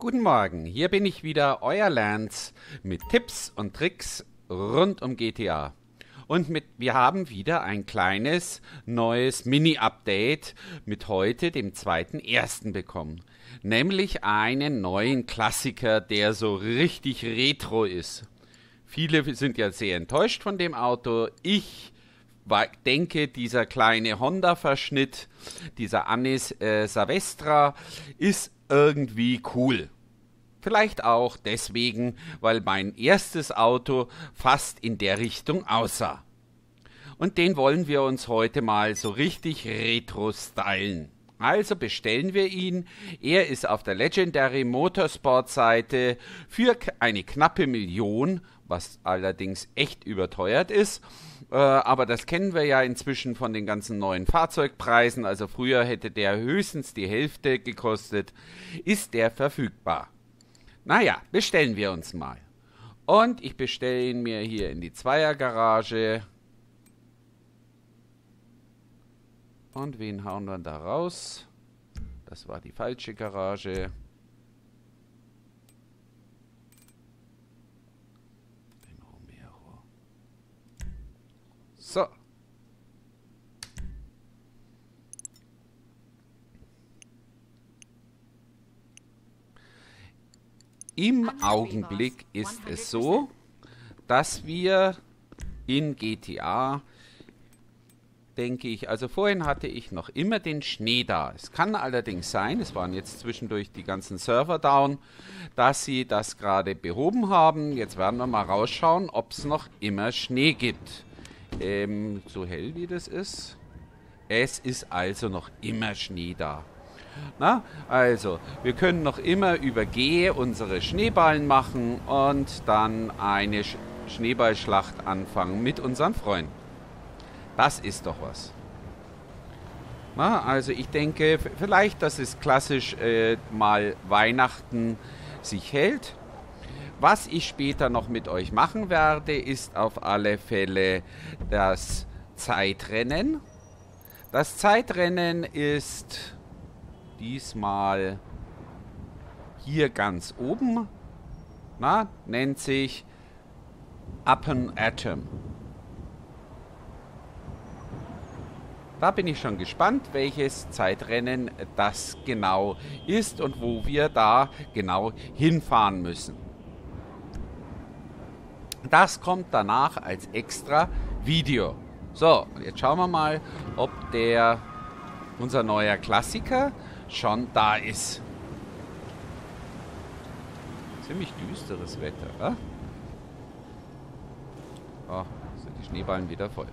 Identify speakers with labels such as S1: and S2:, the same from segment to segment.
S1: Guten Morgen, hier bin ich wieder, euer Lance, mit Tipps und Tricks rund um GTA. Wir haben wieder ein kleines neues Mini-Update mit heute, dem 2.1. bekommen. Nämlich einen neuen Klassiker, der so richtig retro ist. Viele sind ja sehr enttäuscht von dem Auto. Ich denke, dieser kleine Honda-Verschnitt, dieser Anis Savestra, ist irgendwie cool. Vielleicht auch deswegen, weil mein erstes Auto fast in der Richtung aussah. Und den wollen wir uns heute mal so richtig retro stylen. Also bestellen wir ihn. Er ist auf der Legendary Motorsport Seite für eine knappe Million, was allerdings echt überteuert ist. Aber das kennen wir ja inzwischen von den ganzen neuen Fahrzeugpreisen. Also früher hätte der höchstens die Hälfte gekostet. Ist der verfügbar? Naja, bestellen wir uns mal. Und ich bestelle ihn mir hier in die Zweiergarage. Und wen hauen wir da raus? Das war die falsche Garage. Den Romero. So. Im Augenblick ist es so, dass wir in GTA, denke ich, also vorhin hatte ich noch immer den Schnee da. Es kann allerdings sein, es waren jetzt zwischendurch die ganzen Server down, dass sie das gerade behoben haben. Jetzt werden wir mal rausschauen, ob es noch immer Schnee gibt. So hell wie das ist. Es ist also noch immer Schnee da. Na, also, wir können noch immer über G unsere Schneeballen machen und dann eine Schneeballschlacht anfangen mit unseren Freunden. Das ist doch was. Na, also ich denke, vielleicht, dass es klassisch mal Weihnachten sich hält. Was ich später noch mit euch machen werde, ist auf alle Fälle das Zeitrennen. Das Zeitrennen ist diesmal hier ganz oben, nennt sich Up'n Atom. Da bin ich schon gespannt, welches Zeitrennen das genau ist und wo wir da genau hinfahren müssen. Das kommt danach als extra Video. So, jetzt schauen wir mal, ob unser neuer Klassiker schon da ist. Ziemlich düsteres Wetter, oder? Oh, sind die Schneeballen wieder voll.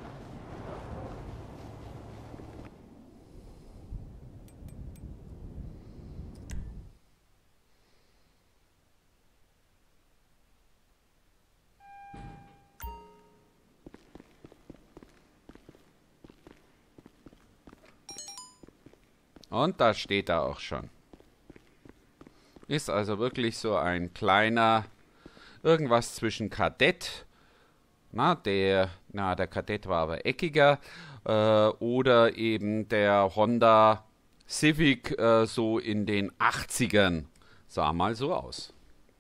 S1: Und da steht er auch schon. Ist also wirklich so ein kleiner, irgendwas zwischen Kadett. Der Kadett war aber eckiger. Oder eben der Honda Civic so in den 80ern. Sah mal so aus.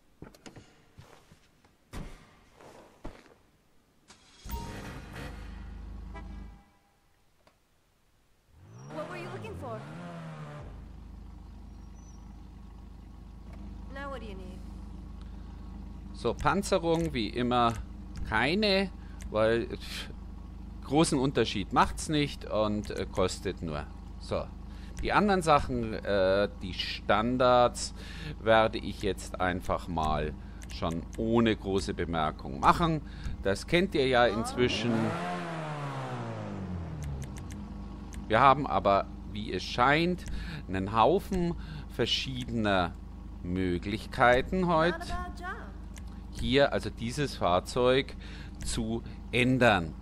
S1: So, Panzerung wie immer keine, weil großen Unterschied macht's nicht und kostet nur. So, die anderen Sachen, die Standards, werde ich jetzt einfach mal schon ohne große Bemerkung machen. Das kennt ihr ja inzwischen. Wir haben aber, wie es scheint, einen Haufen verschiedener Möglichkeiten heute, hier also dieses Fahrzeug zu ändern.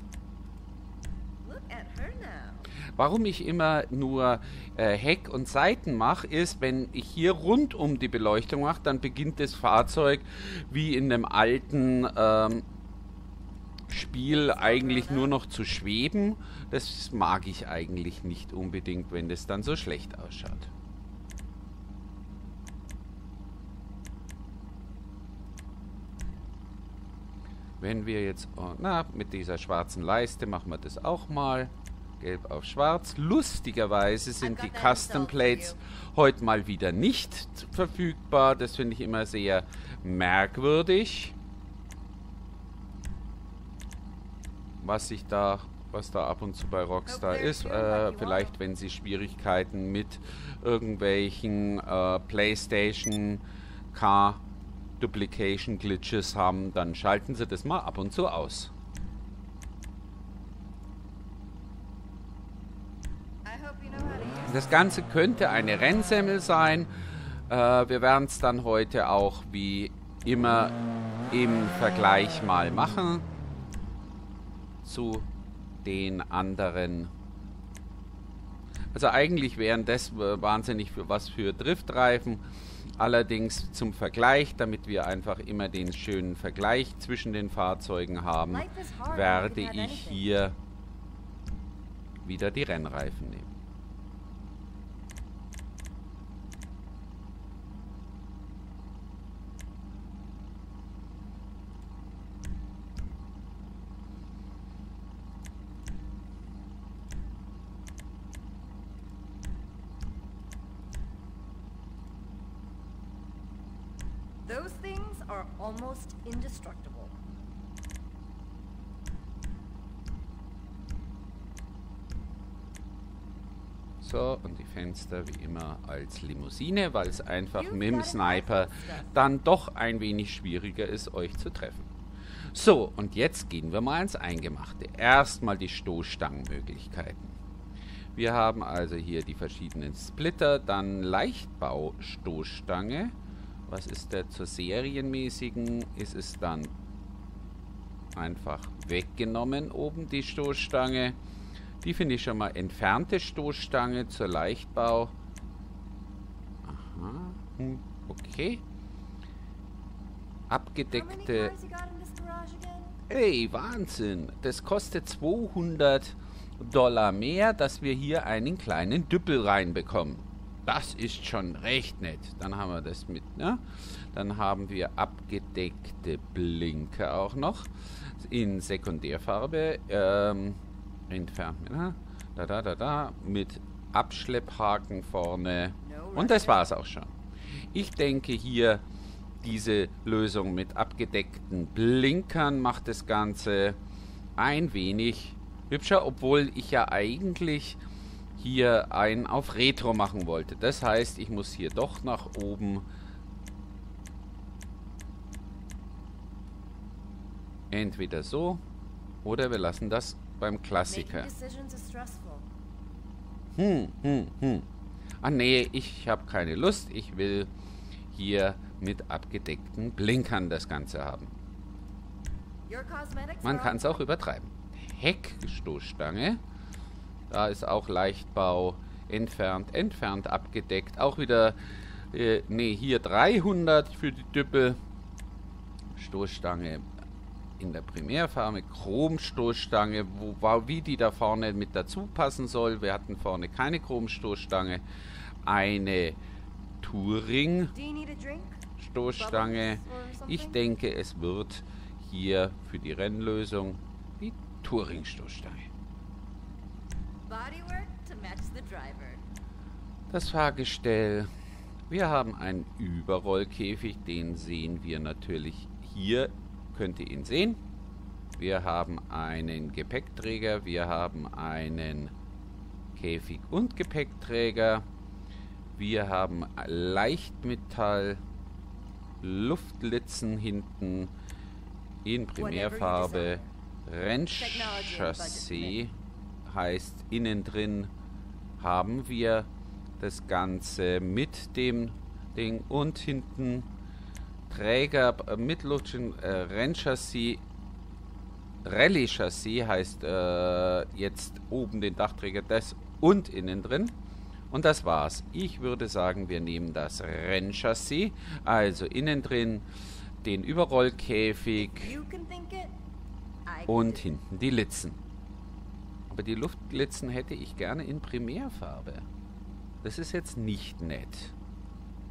S1: Warum ich immer nur Heck und Seiten mache, ist, wenn ich hier rund um die Beleuchtung mache, dann beginnt das Fahrzeug wie in einem alten Spiel eigentlich nur noch zu schweben. Das mag ich eigentlich nicht unbedingt, wenn das dann so schlecht ausschaut. Wenn wir jetzt, oh, na, mit dieser schwarzen Leiste machen wir das auch mal. Gelb auf schwarz. Lustigerweise sind die Custom Plates heute mal wieder nicht verfügbar. Das finde ich immer sehr merkwürdig. Was da ab und zu bei Rockstar ist. Vielleicht, wenn sie Schwierigkeiten mit irgendwelchen PlayStation Car Duplication Glitches haben, dann schalten sie das mal ab und zu aus. Das Ganze könnte eine Rennsemmel sein. Wir werden es dann heute auch wie immer im Vergleich mal machen zu den anderen. Also eigentlich wären das wahnsinnig was für Driftreifen. Allerdings zum Vergleich, damit wir einfach immer den schönen Vergleich zwischen den Fahrzeugen haben, werde ich hier wieder die Rennreifen nehmen.
S2: Those things are almost indestructible.
S1: So, und die Fenster wie immer als Limousine, weil es einfach mit dem Sniper dann doch ein wenig schwieriger ist, euch zu treffen. So, und jetzt gehen wir mal ins Eingemachte. Erstmal die Stoßstangenmöglichkeiten. Wir haben also hier die verschiedenen Splitter, dann Leichtbau-Stoßstange. Was ist der zur serienmäßigen? Ist es dann einfach weggenommen oben, die Stoßstange. Die finde ich schon mal entfernte Stoßstange zur Leichtbau. Aha, okay. Abgedeckte... Ey, Wahnsinn! Das kostet $200 mehr, dass wir hier einen kleinen Düppel reinbekommen. Das ist schon recht nett. Dann haben wir das mit, ne? Dann haben wir abgedeckte Blinker auch noch. In Sekundärfarbe. Entfernt. Ne? Mit Abschlepphaken vorne. Und das war's auch schon. Ich denke hier, diese Lösung mit abgedeckten Blinkern macht das Ganze ein wenig hübscher, obwohl ich ja eigentlich hier einen auf Retro machen wollte. Das heißt, ich muss hier doch nach oben entweder so oder wir lassen das beim Klassiker. Ah nee, ich habe keine Lust. Ich will hier mit abgedeckten Blinkern das Ganze haben. Man kann es auch übertreiben. Heckstoßstange. Da ist auch Leichtbau entfernt abgedeckt. Auch wieder, hier 300 für die Düppel. Stoßstange in der Primärfarbe, Chromstoßstange, wie die da vorne mit dazu passen soll. Wir hatten vorne keine Chromstoßstange. Eine Touring-Stoßstange. Ich denke, es wird hier für die Rennlösung die Touring-Stoßstange. Das Fahrgestell. Wir haben einen Überrollkäfig, den sehen wir natürlich hier. Könnt ihr ihn sehen. Wir haben einen Gepäckträger, wir haben einen Käfig- und Gepäckträger. Wir haben Leichtmetall, Luftlitzen hinten in Primärfarbe, Rennchassis, heißt innen drin haben wir das Ganze mit dem Ding und hinten Träger mit Rennchassis, Rallye-Chassis heißt jetzt oben den Dachträger das und innen drin. Und das war's. Ich würde sagen, wir nehmen das Rennchassis, also innen drin den Überrollkäfig und hinten die Litzen. Aber die Luftlitzen hätte ich gerne in Primärfarbe. Das ist jetzt nicht nett.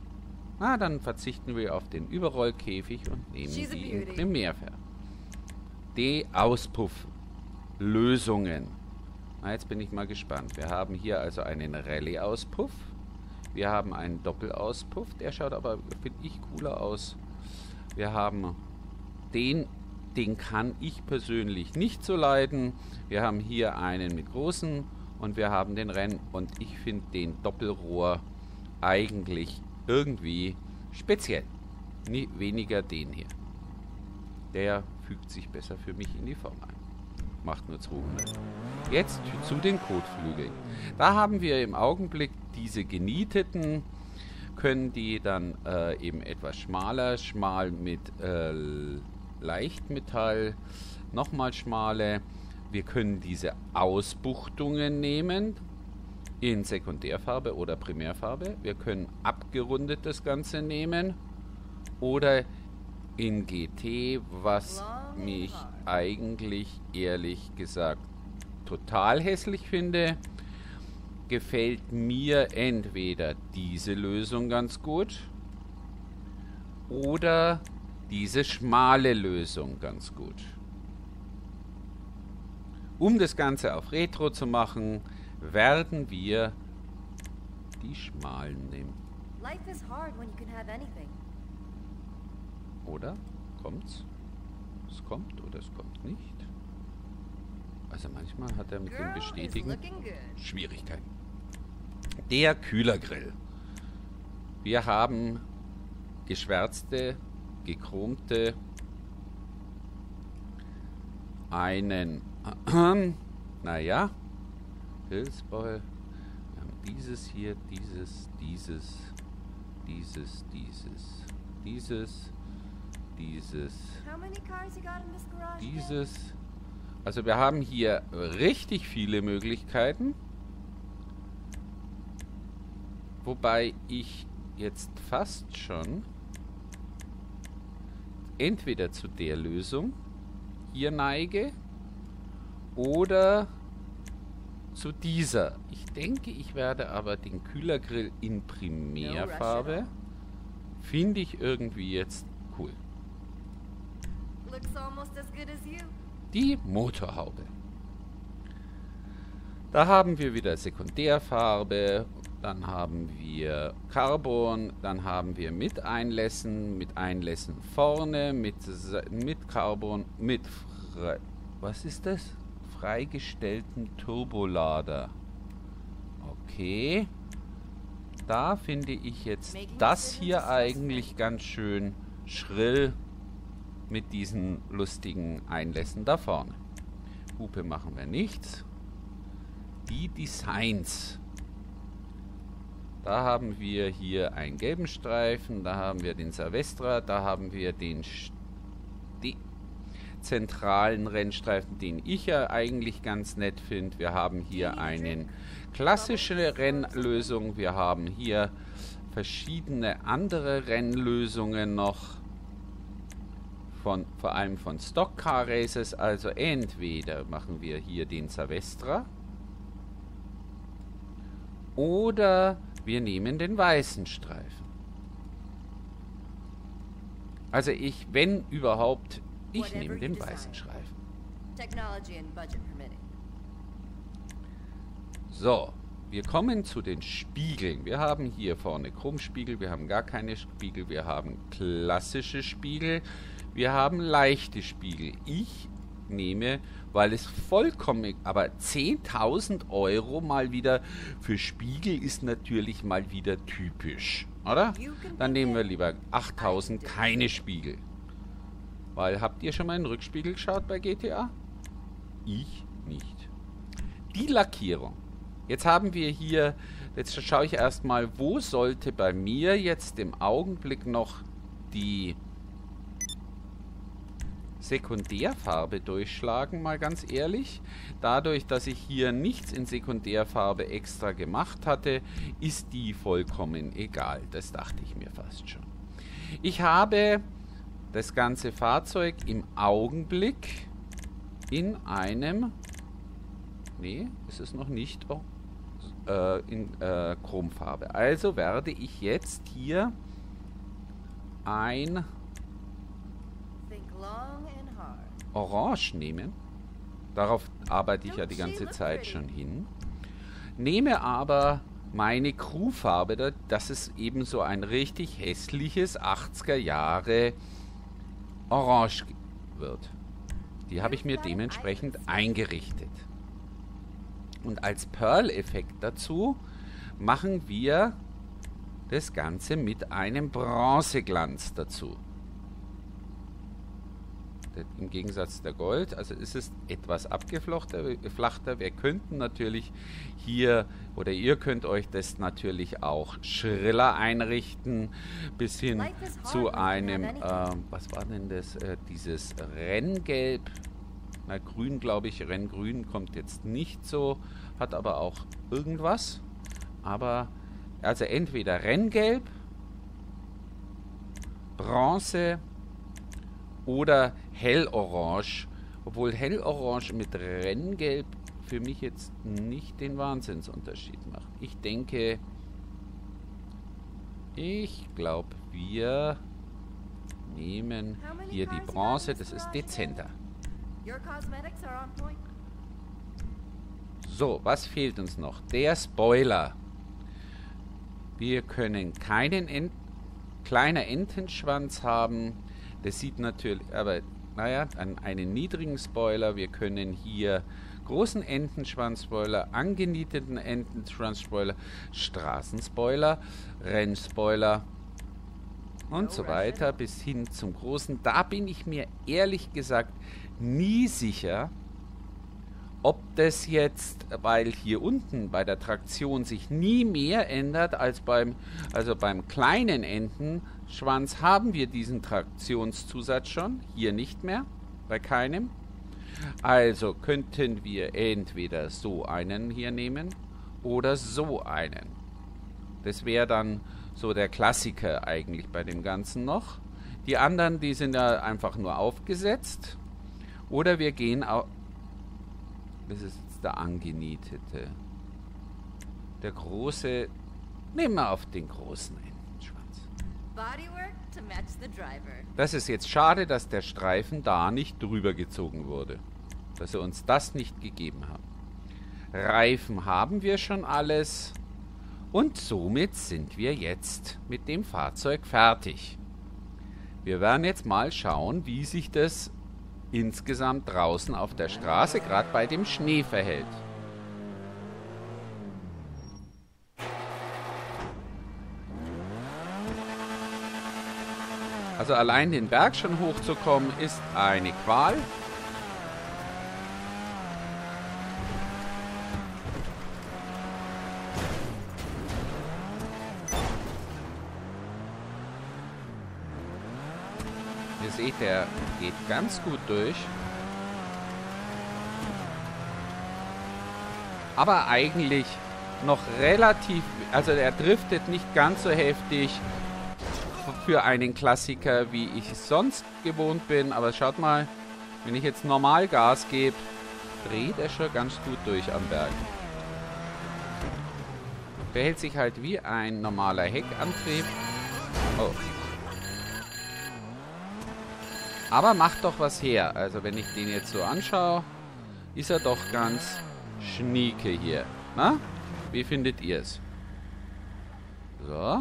S1: Na, dann verzichten wir auf den Überrollkäfig und nehmen die in Primärfarbe. Die Auspufflösungen. Na, jetzt bin ich mal gespannt. Wir haben hier also einen Rallye-Auspuff. Wir haben einen Doppelauspuff. Der schaut aber, finde ich, cooler aus. Wir haben den kann ich persönlich nicht so leiden. Wir haben hier einen mit großen und wir haben den Renn. Und ich finde den Doppelrohr eigentlich irgendwie speziell. Nie weniger den hier. Der fügt sich besser für mich in die Form ein. Macht nur 200. Jetzt zu den Kotflügeln. Da haben wir im Augenblick diese genieteten, können die dann eben etwas schmaler, schmal mit Leichtmetall, nochmal schmale. Wir können diese Ausbuchtungen nehmen in Sekundärfarbe oder Primärfarbe. Wir können abgerundet das Ganze nehmen oder in GT, was mich eigentlich ehrlich gesagt total hässlich finde. Gefällt mir entweder diese Lösung ganz gut oder diese schmale Lösung ganz gut. Um das Ganze auf Retro zu machen, werden wir die schmalen nehmen.
S2: Life is hard when you can have anything.
S1: Oder? Kommt's? Es kommt oder es kommt nicht? Also manchmal hat er mit dem
S2: Girl is
S1: Bestätigen
S2: looking good.
S1: Schwierigkeiten. Der Kühlergrill. Wir haben geschwärzte, gechromte, einen, naja, Pilzball. Wir haben dieses hier, dieses,
S2: How many cars you got in this garage? again?
S1: dieses. Also wir haben hier richtig viele Möglichkeiten. Wobei ich jetzt fast schon entweder zu der Lösung hier neige oder zu dieser. Ich denke, ich werde aber den Kühlergrill in Primärfarbe, finde ich irgendwie jetzt cool.
S2: Looks almost as good as you.
S1: Die Motorhaube. Da haben wir wieder Sekundärfarbe, dann haben wir Carbon, dann haben wir mit Einlässen vorne, mit Carbon, was ist das? Freigestellten Turbolader. Okay. Da finde ich jetzt das hier eigentlich ganz schön schrill mit diesen lustigen Einlässen da vorne. Hupe machen wir nichts. Die Designs. Da haben wir hier einen gelben Streifen, da haben wir den Savestra, da haben wir den zentralen Rennstreifen, den ich ja eigentlich ganz nett finde. Wir haben hier eine klassische Rennlösung, wir haben hier verschiedene andere Rennlösungen noch, vor allem von Stock Car Races. Also entweder machen wir hier den Savestra oder wir nehmen den weißen Streifen. Also wenn überhaupt, ich nehme den weißen Streifen.
S2: Technology and budget permitting.
S1: So, wir kommen zu den Spiegeln. Wir haben hier vorne Chromspiegel, wir haben gar keine Spiegel, wir haben klassische Spiegel, wir haben leichte Spiegel. Ich nehme, weil es vollkommen, aber 10.000 Euro mal wieder für Spiegel ist natürlich mal wieder typisch, oder? Dann nehmen wir lieber 8.000 keine Spiegel. Weil, habt ihr schon mal in den Rückspiegel geschaut bei GTA? Ich nicht. Die Lackierung. Jetzt haben wir hier, jetzt schaue ich erstmal, wo sollte bei mir jetzt im Augenblick noch die Sekundärfarbe durchschlagen, mal ganz ehrlich. Dadurch, dass ich hier nichts in Sekundärfarbe extra gemacht hatte, ist die vollkommen egal. Das dachte ich mir fast schon. Ich habe das ganze Fahrzeug im Augenblick in einem, nee, ist es noch nicht, in Chromfarbe. Also werde ich jetzt hier ein
S2: Think long and hard.
S1: Orange nehmen. Darauf arbeite ich ja die ganze Zeit schon hin. Nehme aber meine Crewfarbe, dass es eben so ein richtig hässliches 80er Jahre Orange wird. Die habe ich mir dementsprechend eingerichtet. Und als Pearl-Effekt dazu machen wir das Ganze mit einem Bronzeglanz dazu. Im Gegensatz der Gold, also ist es etwas abgeflachter. Wir könnten natürlich hier, oder ihr könnt euch das natürlich auch schriller einrichten, bis hin zu einem, was war denn das, dieses Renngelb, na grün glaube ich, Renngrün kommt jetzt nicht so, hat aber auch irgendwas, aber also entweder Renngelb, Bronze oder Hellorange, obwohl Hellorange mit Renngelb für mich jetzt nicht den Wahnsinnsunterschied macht. Ich glaube, wir nehmen hier die Bronze, das ist dezenter. So, was fehlt uns noch? Der Spoiler. Wir können keinen kleiner Entenschwanz haben. Das sieht natürlich, aber naja, einen niedrigen Spoiler. Wir können hier großen Entenschwanz-Spoiler, angenieteten Entenschwanz-Spoiler, Straßenspoiler, Rennspoiler und so weiter bis hin zum großen. Da bin ich mir ehrlich gesagt nie sicher, ob das jetzt, weil hier unten bei der Traktion sich nie mehr ändert als beim kleinen Entenschwanz haben wir diesen Traktionszusatz schon, hier nicht mehr, bei keinem. Also könnten wir entweder so einen hier nehmen oder so einen. Das wäre dann so der Klassiker eigentlich bei dem Ganzen noch. Die anderen, die sind ja einfach nur aufgesetzt. Oder wir gehen auch. Das ist jetzt der angenietete. Der große. Nehmen wir auf den großen Entenschwanz. Das ist jetzt schade, dass der Streifen da nicht drüber gezogen wurde. Dass sie uns das nicht gegeben haben. Reifen haben wir schon alles. Und somit sind wir jetzt mit dem Fahrzeug fertig. Wir werden jetzt mal schauen, wie sich das insgesamt draußen auf der Straße, gerade bei dem Schnee, verhält. Also allein den Berg schon hochzukommen, ist eine Qual. Ihr seht, der geht ganz gut durch. Aber eigentlich noch relativ, also er driftet nicht ganz so heftig für einen Klassiker, wie ich es sonst gewohnt bin. Aber schaut mal, wenn ich jetzt normal Gas gebe, dreht er schon ganz gut durch am Berg. Verhält sich halt wie ein normaler Heckantrieb. Oh. Aber macht doch was her. Also wenn ich den jetzt so anschaue, ist er doch ganz schnieke hier. Na? Wie findet ihr es? So.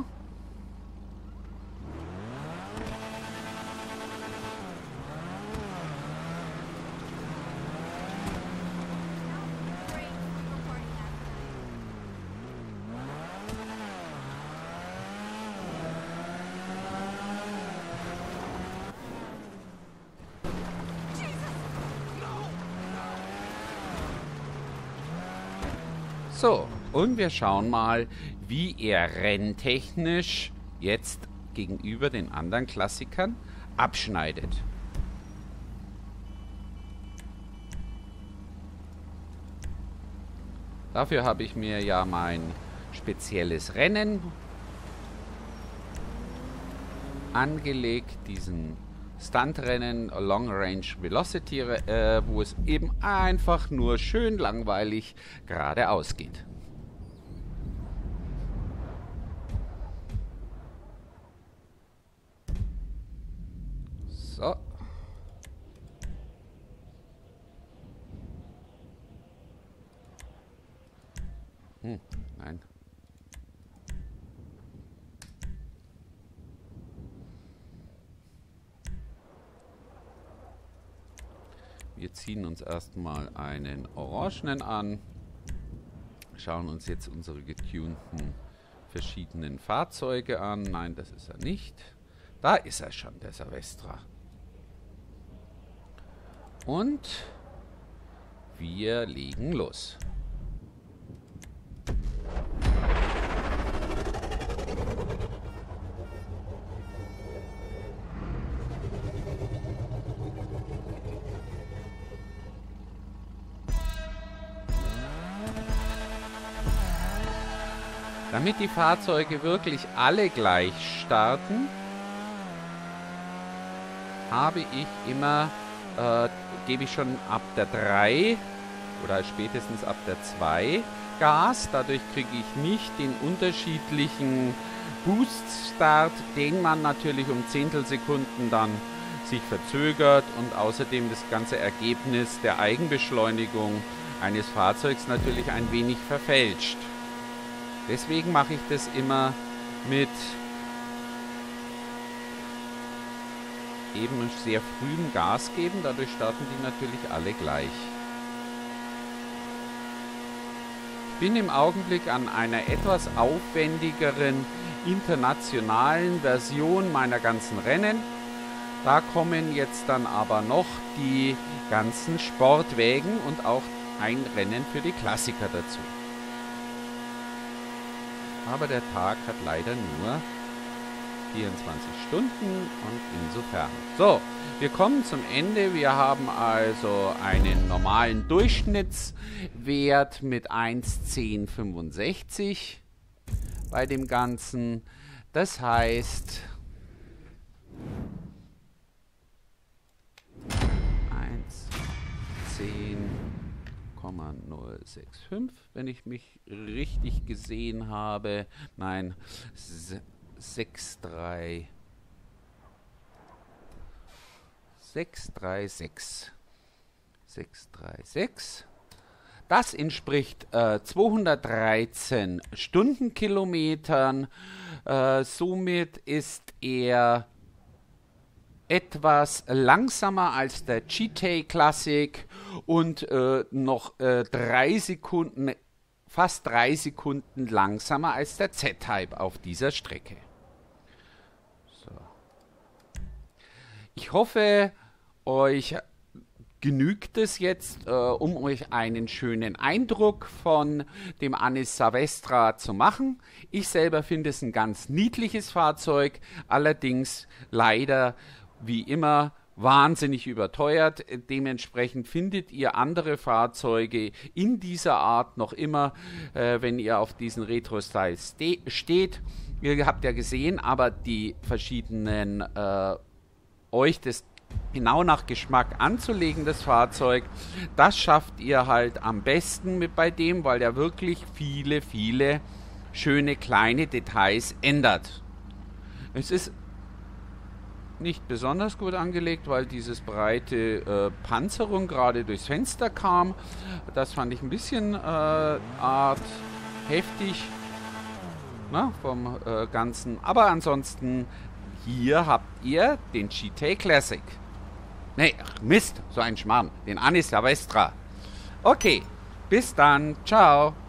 S1: So, und wir schauen mal, wie er renntechnisch jetzt gegenüber den anderen Klassikern abschneidet. Dafür habe ich mir ja mein spezielles Rennen angelegt, diesen Stuntrennen, Long Range Velocity, wo es eben einfach nur schön langweilig geradeaus geht. So. Nein. Wir ziehen uns erstmal einen orangenen an. Schauen uns jetzt unsere getunten verschiedenen Fahrzeuge an. Nein, das ist er nicht. Da ist er schon, der Savestra. Und wir legen los. Damit die Fahrzeuge wirklich alle gleich starten, habe ich immer, gebe ich schon ab der 3 oder spätestens ab der 2 Gas. Dadurch kriege ich nicht den unterschiedlichen Boost-Start, den man natürlich um Zehntelsekunden dann sich verzögert und außerdem das ganze Ergebnis der Eigenbeschleunigung eines Fahrzeugs natürlich ein wenig verfälscht. Deswegen mache ich das immer mit eben sehr frühem Gas geben. Dadurch starten die natürlich alle gleich. Ich bin im Augenblick an einer etwas aufwendigeren internationalen Version meiner ganzen Rennen. Da kommen jetzt dann aber noch die ganzen Sportwägen und auch ein Rennen für die Klassiker dazu. Aber der Tag hat leider nur 24 Stunden und insofern. So, wir kommen zum Ende. Wir haben also einen normalen Durchschnittswert mit 1,1065 bei dem Ganzen. Das heißt 1,065, wenn ich mich richtig gesehen habe. Nein, 636. Das entspricht 213 Stundenkilometern. Somit ist er etwas langsamer als der GT Classic und noch 3 Sekunden, fast 3 Sekunden langsamer als der Z-Type auf dieser Strecke. So. Ich hoffe, euch genügt es jetzt, um euch einen schönen Eindruck von dem Anis Savestra zu machen. Ich selber finde es ein ganz niedliches Fahrzeug, allerdings leider wie immer wahnsinnig überteuert. Dementsprechend findet ihr andere Fahrzeuge in dieser Art noch immer, wenn ihr auf diesen Retro-Style steht. Ihr habt ja gesehen, aber die verschiedenen, euch das genau nach Geschmack anzulegen, das Fahrzeug, das schafft ihr halt am besten mit bei dem, weil er wirklich viele, viele schöne kleine Details ändert. Es ist nicht besonders gut angelegt, weil dieses breite Panzerung gerade durchs Fenster kam. Das fand ich ein bisschen art heftig, na, vom Ganzen. Aber ansonsten, hier habt ihr den GT Classic. Nee, Mist, so ein Schmarrn. Den Anis Savestra. Okay, bis dann. Ciao.